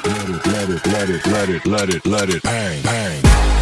let it bang, bang.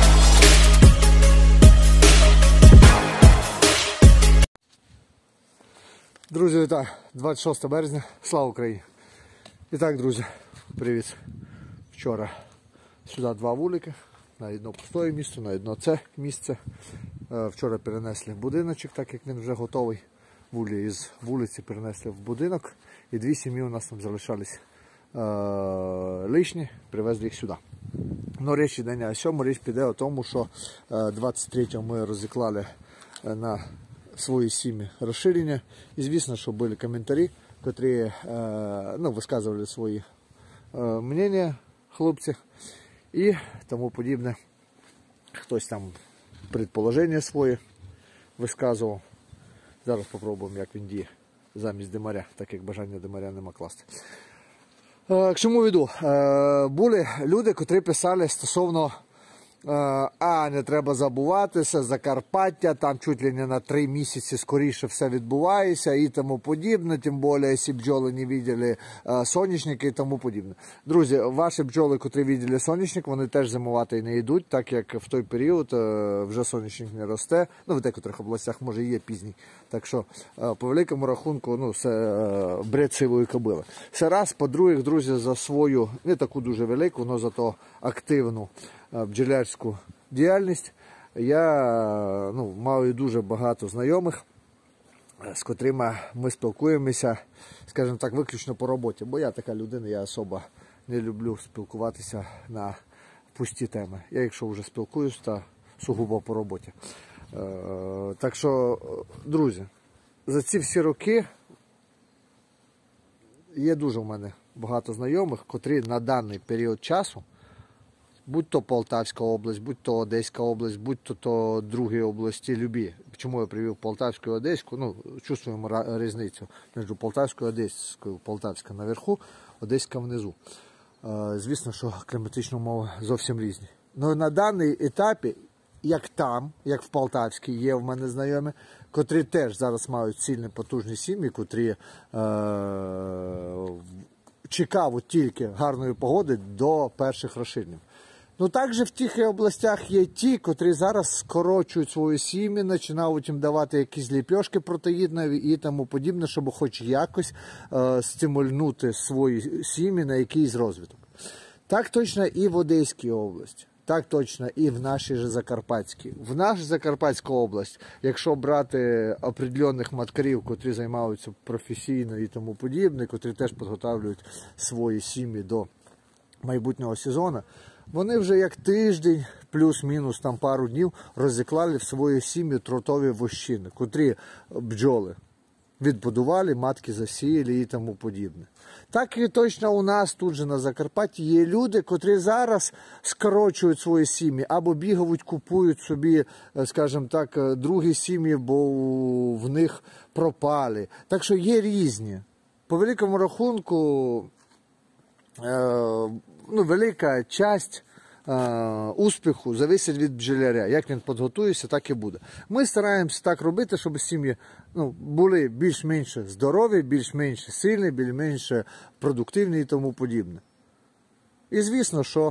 Друзі, вітаю! 26 березня, слава Україні! І так, друзі, привіт! Вчора сюди два вулики, на одно пустое місце, на одно це місце. Вчора перенесли будиночок, так як він вже готовий. Вулі із вулиці перенесли в будинок. І дві сім'ї у нас там залишались лишні, привезли їх сюди. Но річ іде не о цьому, річ піде о тому, що 23-го ми розіклали на свої сім'ї розширення. І звісно, що були коментарі, які висказували свої мнення, хлопці, і тому подібне. Хтось там предположення свої висказував. Зараз спробуємо, як він діє замість димаря, так як бажання димаря нема класти. К чому веду? Були люди, котрі писали стосовно не треба забуватися, Закарпаття, там чуть ли не на 3 місяці скоріше все відбувається і тому подібне, тим більше, якщо бджоли не бачили соняшники і тому подібне. Друзі, ваші бджоли, котрі бачили соняшник, вони теж зимувати не йдуть, так як в той період вже соняшник не росте, в деяких областях може і є пізній. Так що, по великому рахунку, це бред сивої кобили. Це раз, по-друге, друзі, за свою, не таку дуже велику, але зато активну бджолярську діяльність, я маю дуже багато знайомих, з котрими ми спілкуємося, скажімо так, виключно по роботі. Бо я така людина, я особо не люблю спілкуватися на пусті теми. Я якщо вже спілкуюсь, то сугубо по роботі. Так що, друзі, за ці всі роки є дуже в мене багато знайомих, котрі на даний період часу, будь то Полтавська область, будь то Одеська область, будь то другі області, любі. Чому я привів Полтавську і Одеську? Чувствуємо різницю між Полтавською і Одеською. Полтавська наверху, Одеська внизу. Звісно, що кліматичні умови зовсім різні. Але на даний етапі, як там, як в Полтавській, є в мене знайомі, котрі теж зараз мають сильні потужні сім'ї, котрі чекають тільки гарної погоди до перших розширень. Також в тих областях є ті, котрі зараз скорочують свої сім'ї, починають їм давати якісь ліпьошки протеїднові і тому подібне, щоб хоч якось стимульнути свої сім'ї на якийсь розвиток. Так точно і в Одеській області, так точно і в нашій же Закарпатській. В нашу Закарпатську область, якщо брати определених маткарів, котрі займаються професійно і тому подібне, котрі теж підготовлюють свої сім'ї до майбутнього сезону, вони вже як тиждень, плюс-мінус там пару днів, розіклали в свою сім'ю тротові вощини, котрі бджоли відбудували, матки засіяли і тому подібне. Так і точно у нас тут же на Закарпатті є люди, котрі зараз скорочують свої сім'ї, або бігають, купують собі, скажімо так, другі сім'ї, бо в них пропали. Так що є різні. По великому рахунку, велика часть успіху залежить від бджоляря. Як він підготується, так і буде. Ми стараємося так робити, щоб сім'ї були більш-менш здорові, більш-менш сильні, більш-менш продуктивні і тому подібне. І звісно, що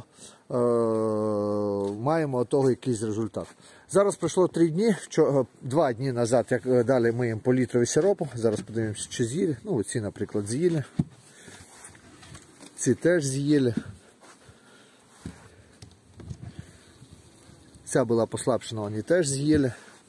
маємо від того якийсь результат. Зараз пройшло 3 дні, 2 дні назад, як дали ми їм по літрові сиропу. Зараз подивимося, чи з'їли. Ці, наприклад, з'їли. Ці теж з'їли. Ця була послабшена, вони теж з'їли.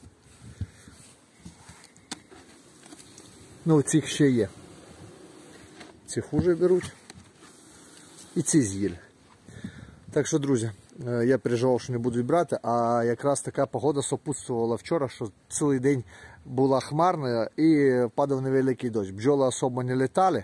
Цих ще є. Ці хуже беруть. І ці з'їли. Так що, друзі, я переживав, що не будуть брати, а якраз така погода сопутствувала вчора, що цілий день була хмарна і падав невеликий дощ. Бджоли особо не літали.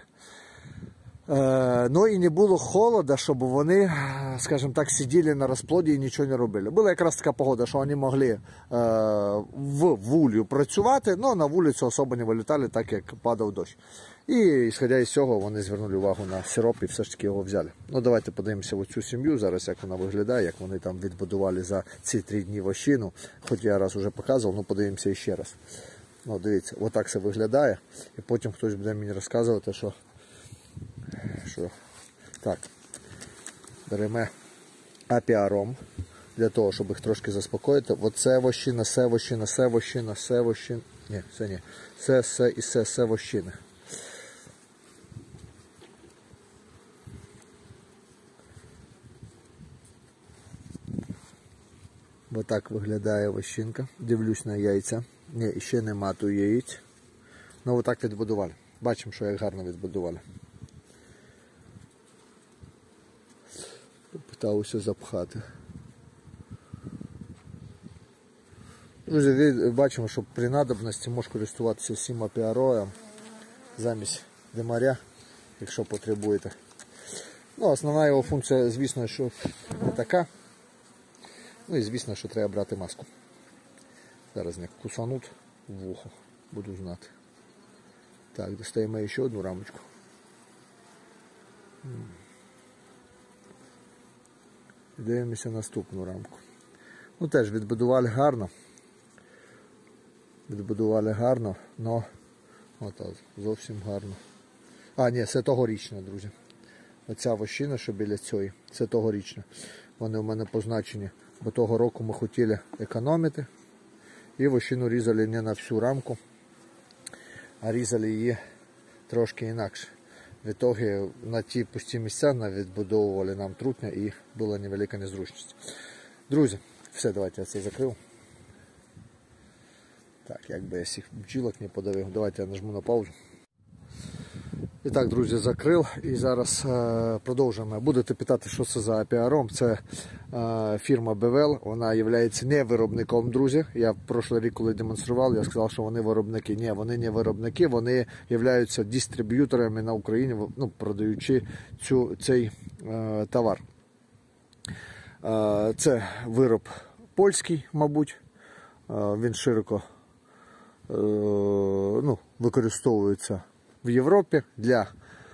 І не було холода, щоб вони, скажімо так, сиділи на розплоді і нічого не робили. Була якраз така погода, що вони могли в вулю працювати, але на вулицю особо не вилітали, так як падав дощ. І, ісходя із цього, вони звернули увагу на сироп і все ж таки його взяли. Давайте подивимося в цю сім'ю зараз, як вона виглядає, як вони там відбудували за ці 3 дні вощину. Хоч я раз вже показував, подивимося ще раз. Дивіться, отак це виглядає. І потім хтось буде мені розказувати, що так, беремо апіаром, для того, щоб їх трошки заспокоїти. Оце вощина, це вощина, це вощина, це вощина. Ні, це ні. Це і це вощини. Ось так виглядає вощинка. Дивлюсь на яйця. Ні, ще нема тут яєць. Ну, отак відбудували. Бачимо, що як гарно відбудували. Питаюся запхати. Друзі, бачимо, що при надобності можеш користуватися всім апіароєм замість димаря, якщо потребуєте. Ну, основна його функція, звісно, що не така. Ну і звісно, що треба брати маску. Зараз не кусануть в вухо, буду знати. Так, достаємо ще одну рамочку. Дивимося наступну рамку. Ну теж відбудували гарно. Відбудували гарно, но отак, зовсім гарно. А, ні, це тогорічна, друзі. Оця вощина, що біля цієї, це тогорічна. Вони у мене позначені, бо того року ми хотіли економити. І вощину різали не на всю рамку, а різали її трошки інакше. В ітогі на ті пусті місця відбудовували нам трутня і була невелика незручність. Друзі, все, давайте я це закрив. Так, якби я всіх бджілок не подавив. Давайте я нажму на паузу. І так, друзі, закрив і зараз продовжуємо. Будете питати, що це за апіаром. Це фірма Бевел, вона є не виробником, друзі. Я в прошлий рік, коли демонстрував, я сказав, що вони виробники. Ні, вони не виробники, вони являються дистриб'юторами на Україні, ну, продаючи цей товар. Це вироб польський, мабуть. Він широко використовується в Європі для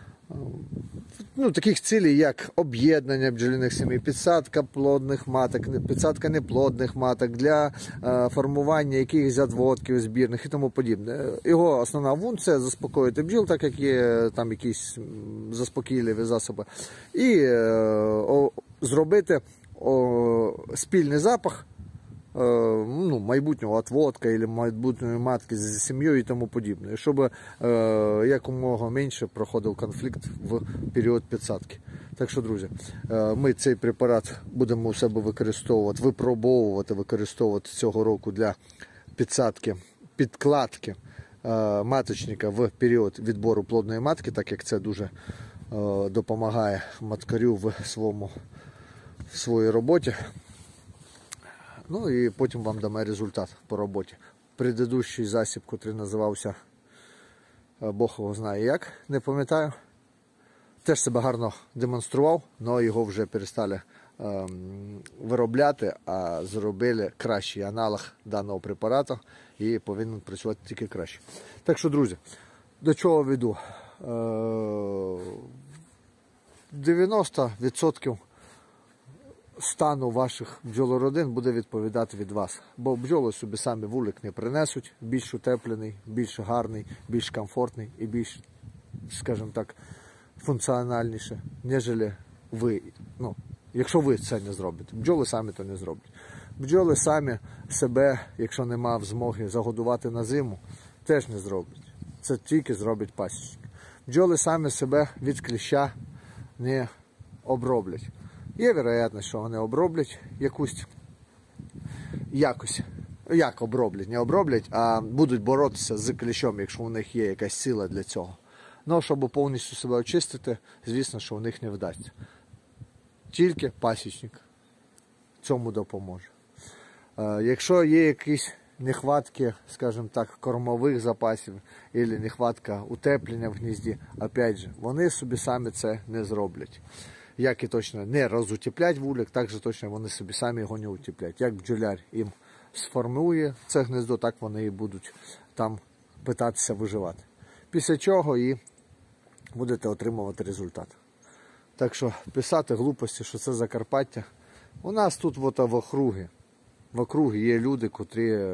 таких цілей, як об'єднання бджолиних сімей, підсадка плодних маток, підсадка неплодних маток, для формування якихось відводків збірних і тому подібне. Його основна функція – заспокоїти бджіл, так як є там якісь заспокійливі засоби, і зробити спільний запах майбутнього отводка або майбутньої матки з сім'єю і тому подібне, щоб якомога менше проходив конфлікт в період підсадки. Так що, друзі, ми цей препарат будемо у себе використовувати цього року для підсадки, підкладки маточника в період відбору плодної матки, так як це дуже допомагає маткарю в своїй роботі. Ну і потім вам дамо результат по роботі. Предыдущий засіб, який називався Бог його знає як, не пам'ятаю, теж себе гарно демонстрував, але його вже перестали виробляти, а зробили кращий аналог даного препарату і повинен працювати тільки краще. Так що, друзі, до чого веду? 90% стану ваших бджолородин буде відповідати від вас. Бо бджоли собі самі вулик не принесуть, більш утеплений, більш гарний, більш комфортний і більш, скажімо так, функціональніше, ніж ви. Якщо ви це не зробите. Бджоли самі то не зроблять. Бджоли самі себе, якщо нема змоги загодувати на зиму, теж не зроблять. Це тільки зробить пасічник. Бджоли самі себе від кліща не оброблять. Є вероятність, що вони оброблять якось. Як оброблять? Не оброблять, а будуть боротися з кліщом, якщо у них є якась сила для цього. Ну, щоб повністю себе очистити, звісно, що у них не вдасться. Тільки пасічник цьому допоможе. Якщо є якісь нехватки, скажімо так, кормових запасів, або нехватка утеплення в гнізді, опять же, вони собі самі це не зроблять. Як і точно не розутеплять вулик, так же точно вони собі самі його не утеплять. Як бджоляр їм сформує це гніздо, так вони і будуть там питатися виживати. Після чого і будете отримувати результат. Так що писати глупості, що це Закарпаття. У нас тут в округі є люди, котрі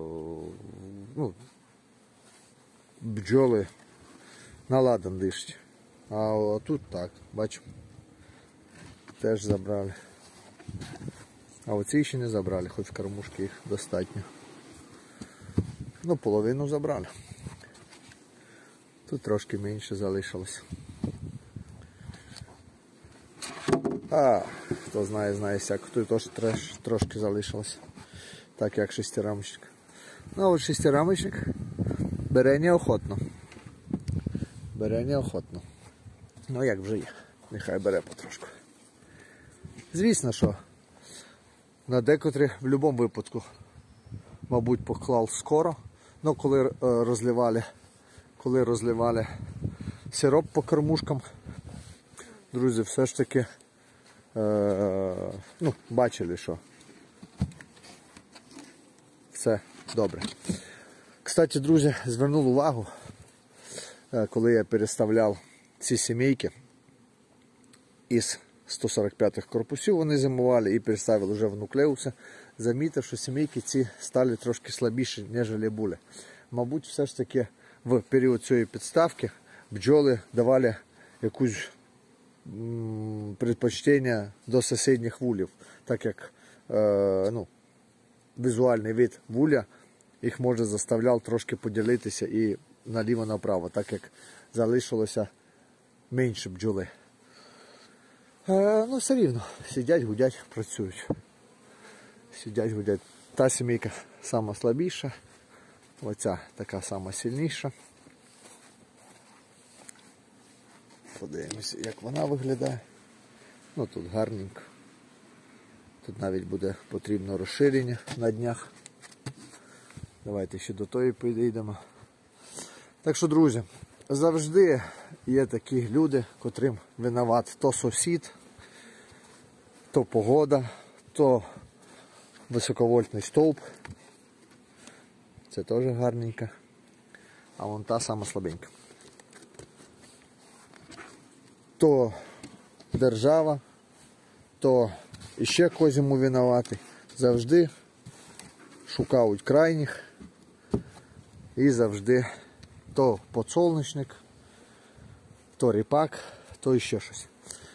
бджоли на ладан дишать. А тут так, бачимо. теж забрали. А оці ще не забрали, хоч в кормушки їх достатньо. Ну, половину забрали. Тут трошки менше залишилось. А, хто знає, знає всяко. Тут теж трошки залишилось. Так як шестирамочник. Ну, а от шестирамочник бере неохотно. Бере неохотно. Ну, як вже є. Нехай бере потрошку. Звісно, що на декотрі в будь-якому випадку, мабуть, поклав скоро. Ну, коли розливали сироп по кормушкам, друзі, все ж таки ну, бачили, що все добре. Кстати, друзі, звернув увагу, коли я переставляв ці сімейки із 145-х корпусів, вони зимували, і переставили вже в нуклеуси, замітив, що сімейки ці стали трошки слабіші, ніж були. Мабуть, все ж таки в період цієї підставки бджоли давали якусь предпочтення до сусідніх вулів, так як ну, візуальний вид вуля їх може заставляв трошки поділитися і наліво-направо, так як залишилося менше бджоли. Ну, все рівно, сидять, гудять, працюють. Сидять, гудять. Та сімейка сама слабіша, оця така сама сильніша. Подивимося, як вона виглядає. Ну, тут гарненько. Тут навіть буде потрібно розширення на днях. Давайте ще до тої підійдемо. Так що, друзі, завжди є такі люди, котрим винуват то сусід, то погода, то високовольтний стовп. Це теж гарненько. А вон та сама слабенька. То держава, то іще когось йому винуватий. Завжди шукають крайніх і завжди то подсолнечник, то ріпак, то іще щось.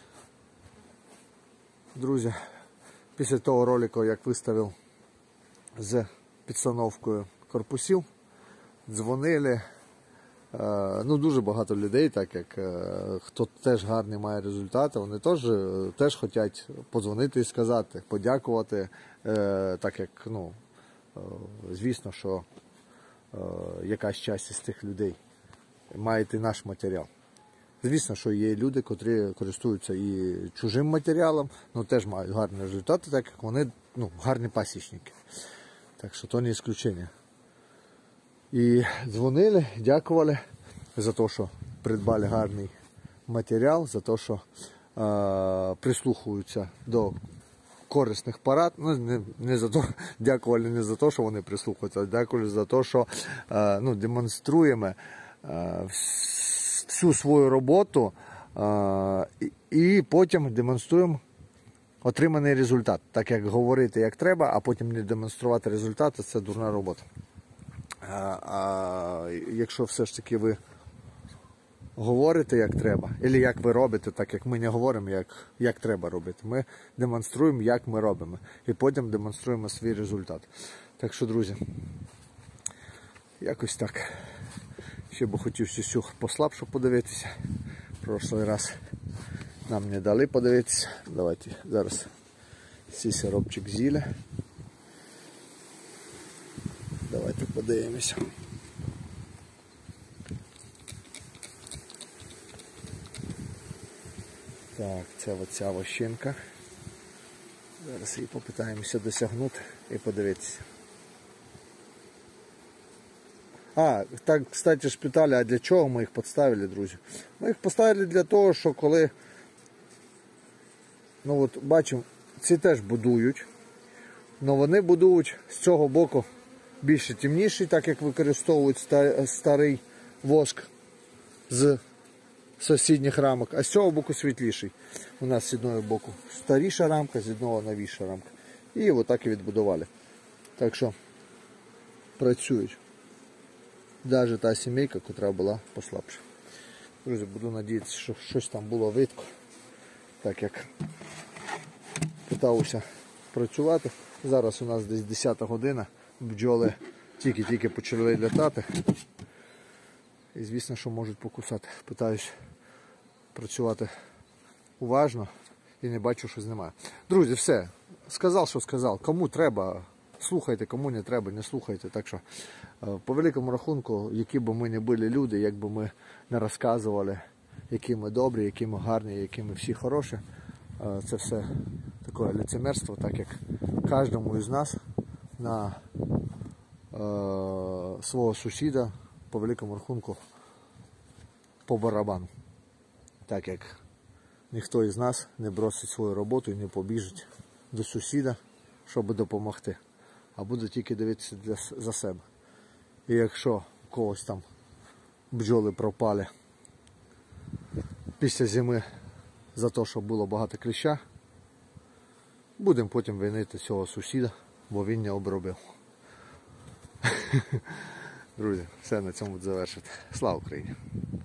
Друзі, після того ролику, як виставив з підстановкою корпусів, дзвонили, ну, дуже багато людей, так як хто теж гарний має результати, вони теж хочуть подзвонити і сказати, подякувати, так як, ну, звісно, що якась часть з тих людей має і наш матеріал. Звісно, що є люди, котрі користуються і чужим матеріалом, але теж мають гарні результати, так як вони, ну, гарні пасічники. Так що то не ісключення. І дзвонили, дякували за те, що придбали гарний матеріал, за те, що прислухаються до корисних порад. Ну, не за то, дякували не за те, що вони прислухаються, а дякували за те, що ну, демонструємо всю свою роботу і потім демонструємо отриманий результат. Так як говорити як треба, а потім не демонструвати результати, це дурна робота. А якщо все ж таки ви говорите як треба, або як ви робите, так як ми не говоримо, як треба робити. Ми демонструємо, як ми робимо. І потім демонструємо свій результат. Так що, друзі, якось так. Ще б хотів всю послабше подивитися. Прошлий раз нам не дали подивитися. Давайте зараз цей сиропчик з'їли. Давайте подивимося. Так, це оця вощинка. Зараз її попитаємося досягнути і подивитися. Так, кстати, ж питали, а для чого ми їх поставили, друзі? Ми їх поставили для того, що коли, ну от бачимо, ці теж будують, але вони будують з цього боку більше темніший, так як використовують старий воск з сусідніх рамок, а з цього боку світліший. У нас з одного боку старіша рамка, з одного новіша рамка. І отак і відбудували. Так що працюють. Навіть та сімейка, яка була послабша. Друзі, буду сподіватися, що щось там було видко. Так як вертався працювати. Зараз у нас десь 10 година, бджоли тільки-тільки почали літати. І звісно, що можуть покусати. Питаюсь працювати уважно і не бачу, що знімаю. Друзі, все. Сказав, що сказав. Кому треба, слухайте, кому не треба, не слухайте. Так що, по великому рахунку, які б ми не були люди, як би ми не розказували, які ми добрі, які ми гарні, які ми всі хороші, це все таке лицемерство, так як кожному із нас на свого сусіда, по великому рахунку, по барабану. Так як ніхто із нас не бросить свою роботу і не побіжить до сусіда, щоб допомогти, а буде тільки дивитися за себе. І якщо у когось там бджоли пропали після зими за те, що було багато кліща, будемо потім винити цього сусіда, бо він не обробив. Друзі, все на цьому завершити. Слава Україні!